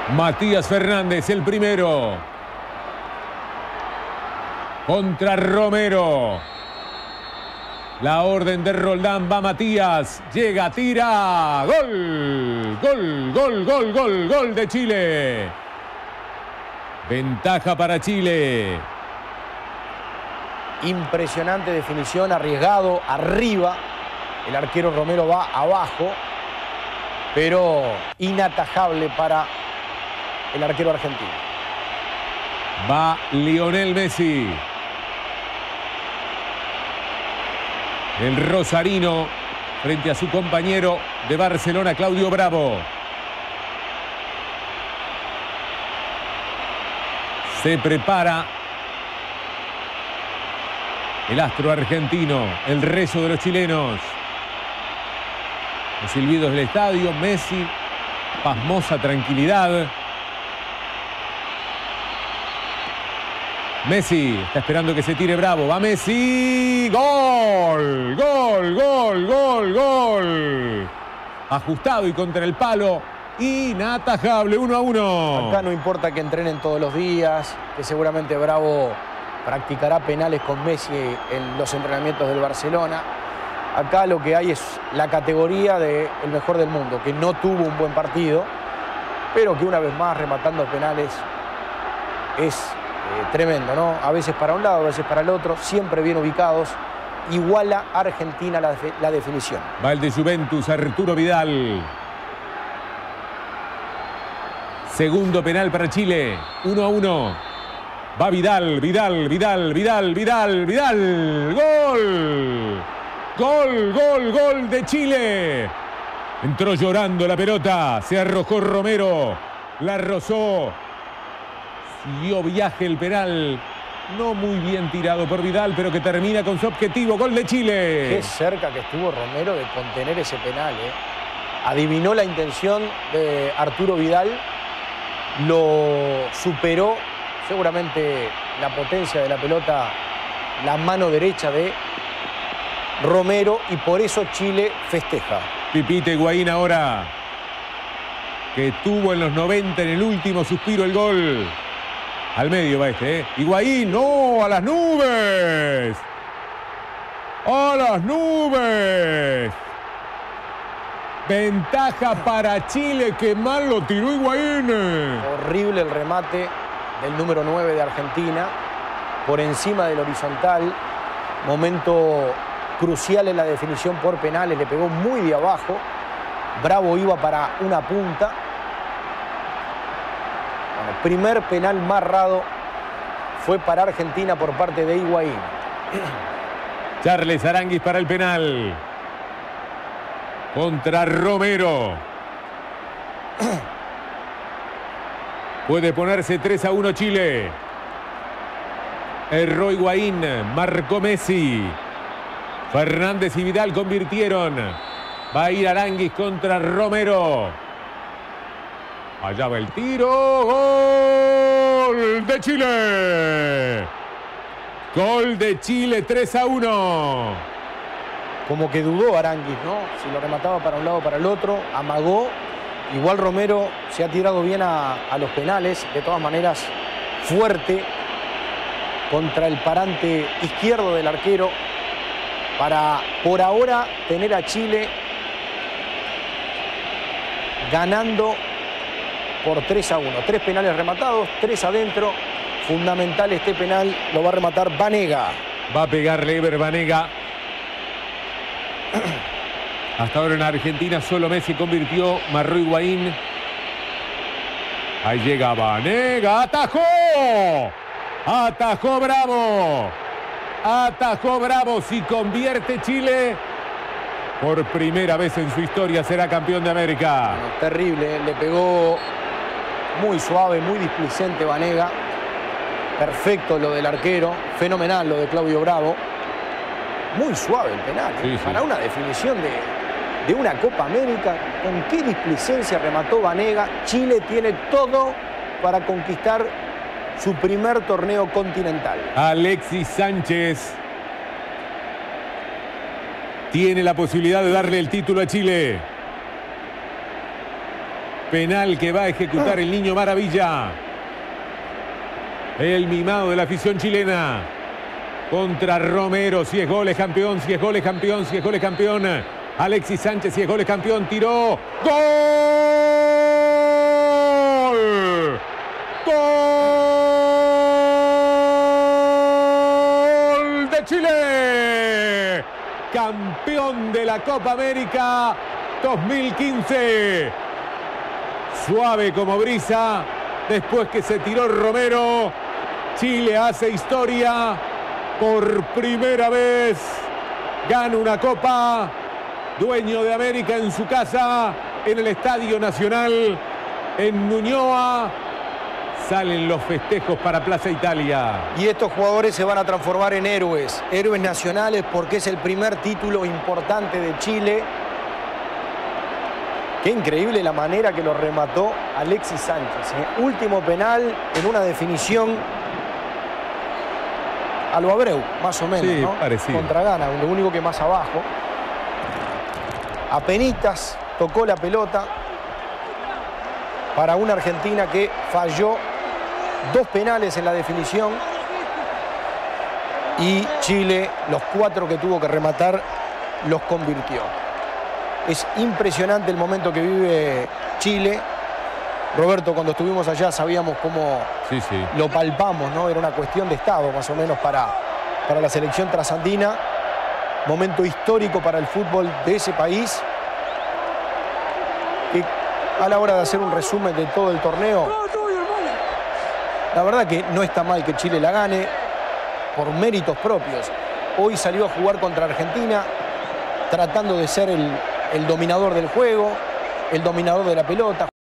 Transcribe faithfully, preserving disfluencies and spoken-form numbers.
Matías Fernández, el primero. Contra Romero. La orden de Roldán, va Matías. Llega, tira. Gol. Gol, gol, gol, gol, gol de Chile. Ventaja para Chile. Impresionante definición, arriesgado, arriba. El arquero Romero va abajo, pero inatajable para el arquero argentino. Va Lionel Messi. El rosarino frente a su compañero de Barcelona, Claudio Bravo. Se prepara el astro argentino, el rezo de los chilenos. Los silbidos del estadio, Messi, pasmosa tranquilidad. Messi está esperando que se tire Bravo. Va Messi. ¡Gol! ¡Gol! ¡Gol! ¡Gol! ¡Gol! Ajustado y contra el palo. Inatajable. uno a uno. Acá no importa que entrenen todos los días, que seguramente Bravo practicará penales con Messi en los entrenamientos del Barcelona. Acá lo que hay es la categoría del mejor del mundo, que no tuvo un buen partido, pero que una vez más rematando penales es eh, tremendo, ¿no? A veces para un lado, a veces para el otro, siempre bien ubicados. Iguala Argentina la, la definición. Va el de Juventus, Arturo Vidal. Segundo penal para Chile, uno a uno. Va Vidal, Vidal, Vidal, Vidal, Vidal, Vidal. ¡Gol! Gol, gol, gol de Chile. Entró llorando la pelota. Se arrojó Romero. La rozó. Siguió viaje el penal. No muy bien tirado por Vidal, pero que termina con su objetivo. Gol de Chile. Qué cerca que estuvo Romero de contener ese penal, ¿eh? Adivinó la intención de Arturo Vidal. Lo superó. Seguramente la potencia de la pelota, la mano derecha de Romero, y por eso Chile festeja. Pipita Higuaín ahora, que tuvo en los noventa en el último suspiro el gol. Al medio va este, ¿eh? Higuaín, no, a las nubes. A las nubes. Ventaja para Chile, que mal lo tiró Higuaín. Horrible el remate del número nueve de Argentina, por encima del horizontal. Momento crucial en la definición por penales, le pegó muy de abajo. Bravo iba para una punta. Bueno, primer penal marrado fue para Argentina por parte de Higuaín. Charles Aranguis para el penal. Contra Romero. Puede ponerse tres a uno Chile. Erró Higuaín, marcó Messi. Fernández y Vidal convirtieron. Va a ir Aranguis contra Romero. Allá va el tiro. ¡Gol de Chile! Gol de Chile, tres a uno. Como que dudó Aranguis, ¿no? Si lo remataba para un lado o para el otro. Amagó. Igual Romero se ha tirado bien a, a los penales. De todas maneras, fuerte contra el parante izquierdo del arquero, para por ahora tener a Chile ganando por tres a uno. Tres penales rematados, tres adentro. Fundamental este penal, lo va a rematar Banega. Va a pegarle Ever Banega. Hasta ahora en Argentina solo Messi convirtió, marró Higuaín. Ahí llega Banega, atajó. Atajó Bravo. Atajó Bravo. Si convierte Chile, por primera vez en su historia será campeón de América. Bueno, terrible, le pegó muy suave, muy displicente Banega. Perfecto lo del arquero, fenomenal lo de Claudio Bravo. Muy suave el penal, sí, sí. Para una definición de, de una Copa América. Con qué displicencia remató Banega. Chile tiene todo para conquistar su primer torneo continental. Alexis Sánchez tiene la posibilidad de darle el título a Chile. Penal que va a ejecutar el Niño Maravilla. El mimado de la afición chilena. Contra Romero. Si es gol es campeón, si es gol es campeón, si es gol es campeón. Alexis Sánchez, si es gol es campeón, tiró. ¡Gol! ¡Gol de Chile! Campeón de la Copa América dos mil quince. Suave como brisa. Después que se tiró Romero, Chile hace historia. Por primera vez gana una Copa. Dueño de América en su casa, en el Estadio Nacional, en Ñuñoa. Salen los festejos para Plaza Italia. Y estos jugadores se van a transformar en héroes, héroes nacionales, porque es el primer título importante de Chile. Qué increíble la manera que lo remató Alexis Sánchez, ¿eh? Último penal en una definición a lo Abreu, más o menos, sí, ¿no? Parecido. Contra Ghana, lo único que más abajo. Apenitas tocó la pelota para una Argentina que falló dos penales en la definición, y Chile, los cuatro que tuvo que rematar, los convirtió. Es impresionante el momento que vive Chile. Roberto, cuando estuvimos allá sabíamos cómo sí, sí. lo palpamos, ¿no? Era una cuestión de estado más o menos para, para la selección trasandina. Momento histórico para el fútbol de ese país, que a la hora de hacer un resumen de todo el torneo, la verdad que no está mal que Chile la gane por méritos propios. Hoy salió a jugar contra Argentina tratando de ser el, el dominador del juego, el dominador de la pelota.